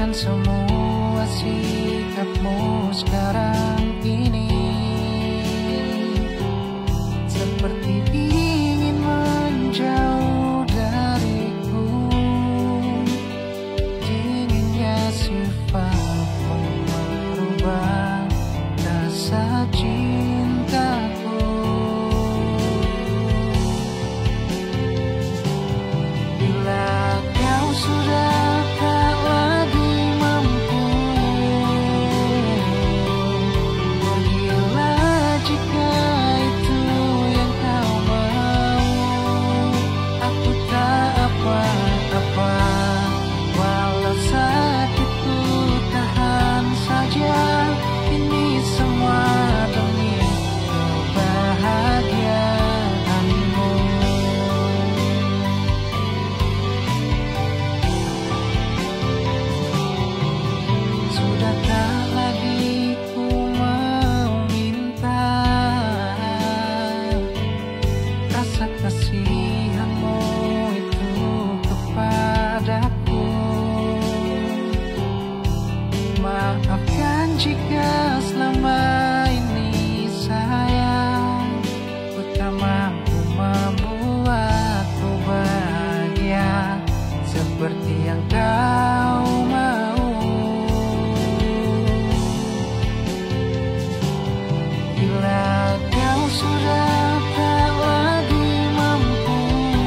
semua sikapmu sekarang ini, seperti ingin menjauh dariku. Dinginnya sifatmu merubah rasa cintaku. Bila kau sudah tak lagi mampu, pergilah jika itu yang kau mau. Aku tak apa-apa, walau sakitku tahan saja. Ini semua demi kebahagiaanmu. Sudah tak lagi ku meminta rasa kasihanmu itu kepadaku. Maafkan jika selama ini sayang ku tak mampu membuatku bahagia seperti yang kau mau. Bila kau sudah tak lagi mampu,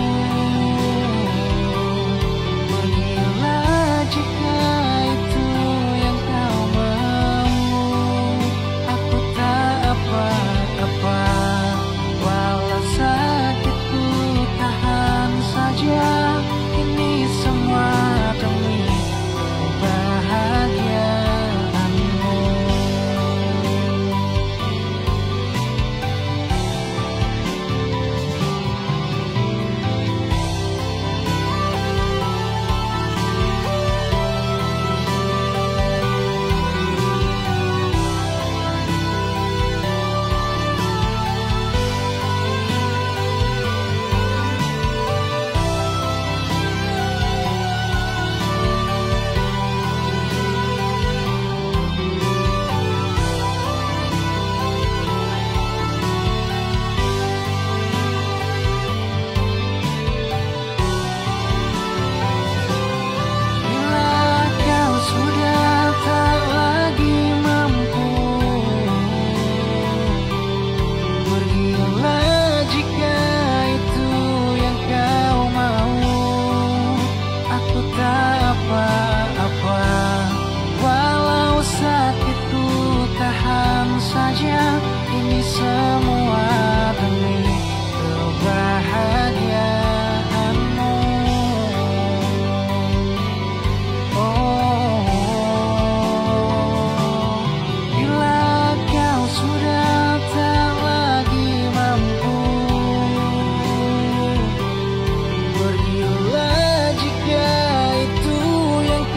pergilah jika itu yang kau mau. Aku tak apa-apa, walau sakitku tahan saja. Ini semua demi kebahagiaanmu. Saja ini semua demi kebahagiaanmu. Oh, bila kau sudah tak lagi mampu, pergilah jika itu yang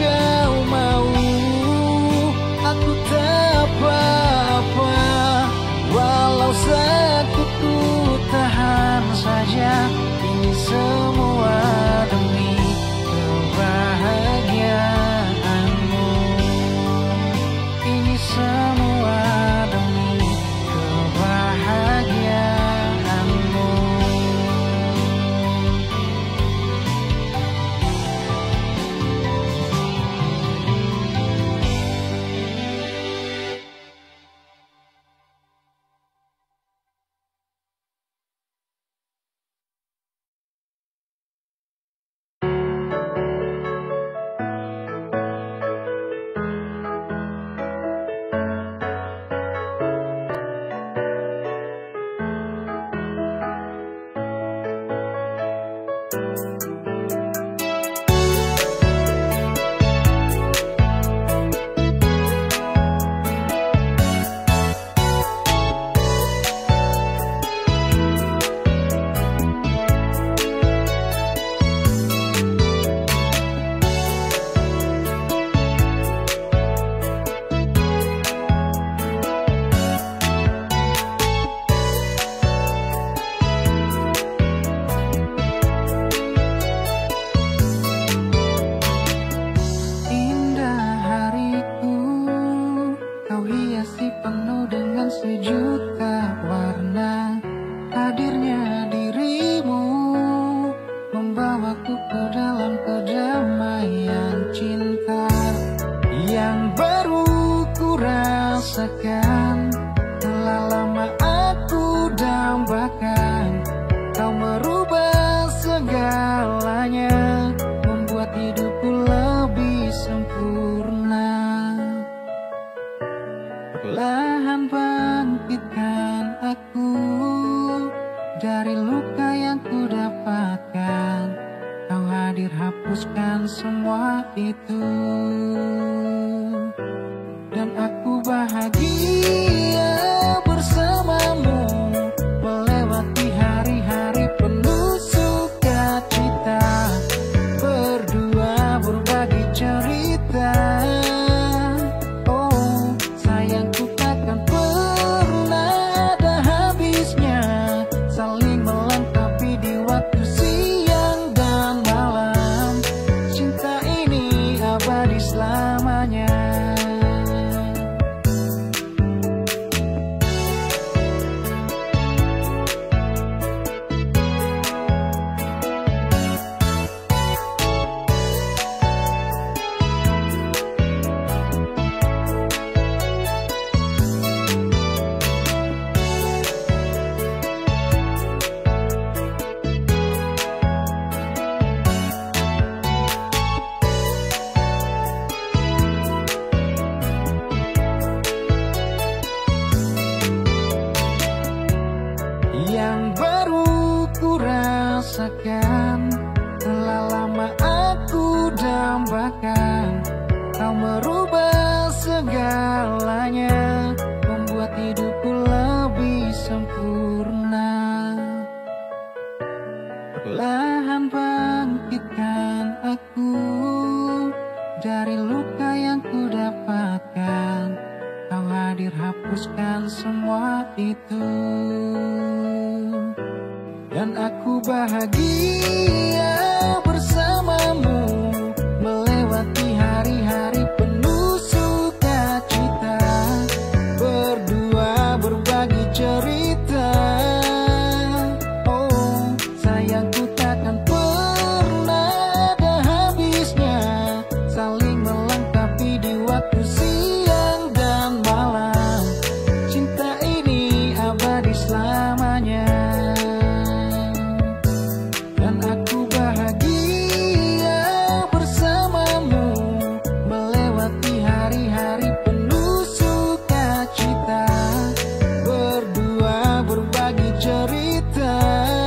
hapuskan semua itu. Dan aku bahagia bersamamu, melewati hari-hari penuh sukacita, berdua berbagi cerita. Oh sayangku, takkan pernah ada habisnya, saling melengkapi di waktu siang dan malam. Cinta ini abadi selamanya. Yang baru ku rasakan, telah lama aku dambakan. Kau merubah segalanya, membuat hidupku lebih sempurna. Perlahan bangkitkan aku dari luka yang ku dapatkan. Kau hadir hapuskan semua itu. Dan aku bahagia bersamamu, melewati hari-hari penuh sukacita, berdua berbagi cerita. Oh sayangku, takkan pernah ada habisnya, saling melengkapi di waktu siang dan malam. Cinta ini abadi selamanya. Dan aku bahagia bersamamu, melewati hari-hari penuh sukacita, berdua berbagi cerita.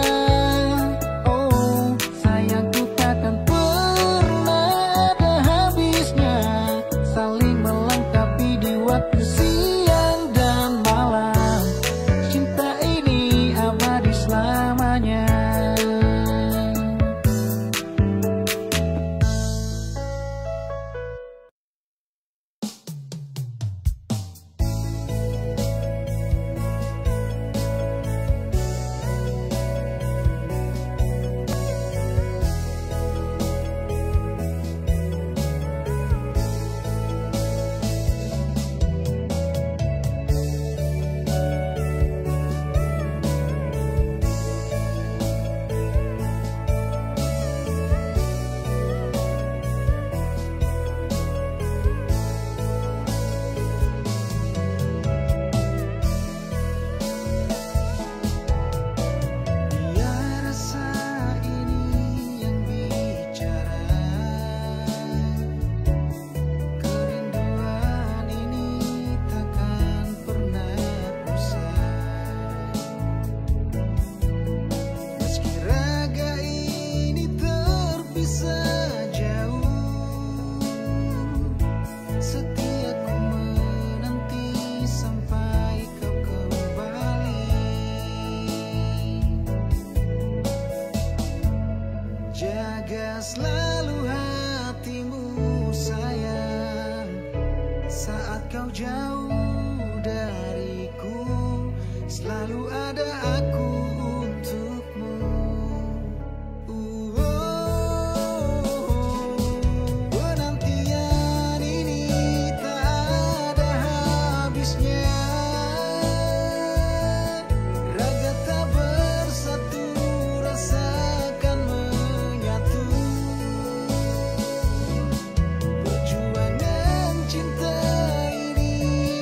Oh sayangku, takkan pernah ada habisnya, saling melengkapi di waktu siang dan malam. Cinta ini abadi selamanya. Biar rasa ini yang bicara, kerinduan ini takkan pernah usai. Meski raga ini terpisah jauh, setiaku menanti sampai kau kembali. Jaga selalu hatimu sayang, saat kau jauh dariku, selalu ada aku untukmu. Penantian ini tak ada habisnya, raga tak bersatu, rasakan menyatu. Perjuangan cinta ini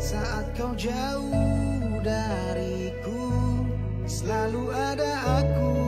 Saat kau jauh dariku, selalu ada aku